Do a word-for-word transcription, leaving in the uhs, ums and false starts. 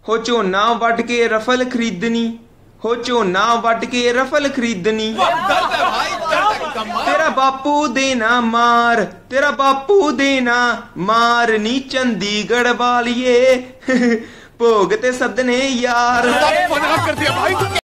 हो झोना वट के रफल खरीदनी, हो झोना वट के रफल खरीदनी। तेरा बापू देना मार, तेरा बापू देना मार नी चंडीगढ़ वालिए भोग ते सदने यार।